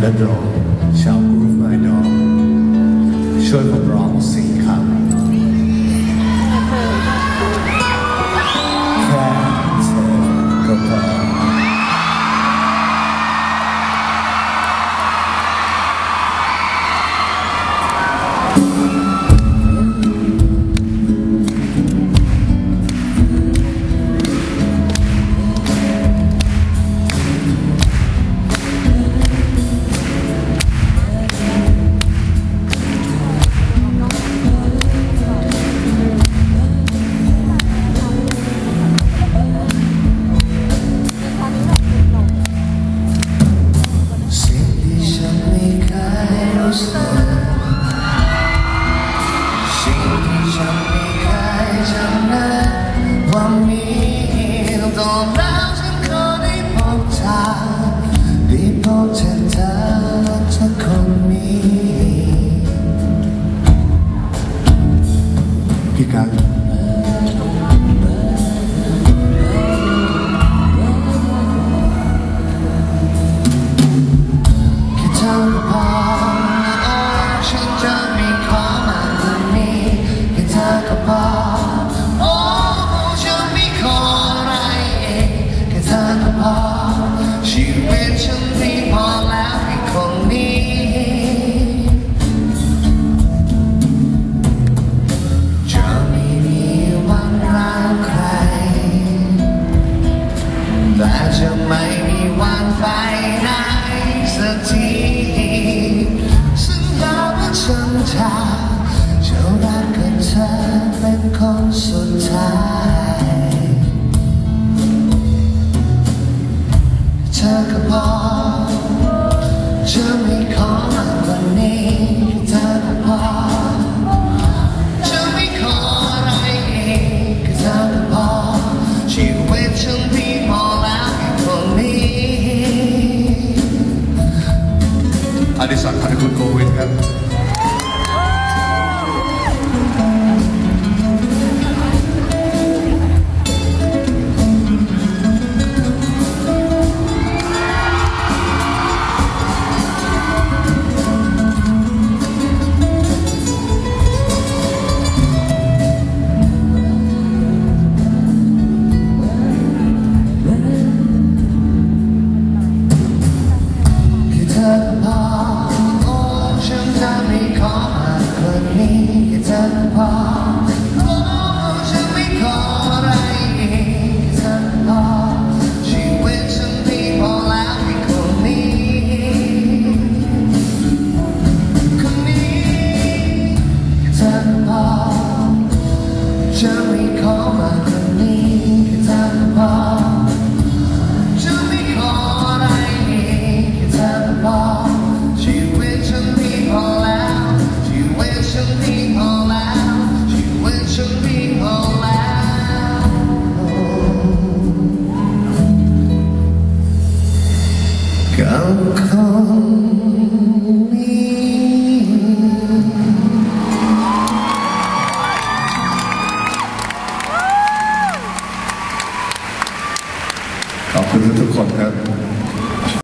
และโดรชาวกรุ๊ปไอดอลช่วยผมร้อง4 คำแค่เธอก็พอพี่กั๊กจะไม่มีวันไปไหนสักทีสัญญาว่าฉันจะรักกับเธอเป็นคนสุดท้ายเธอก็พอจะไม่ขอมากกว่านี้เธอก็พอจะไม่ขออะไรอีกเธอก็พอชีวิตฉันมีพออดิศักดิ์ พันธุ์คุณโควิดครับจะไม่ขอมากกว่านี้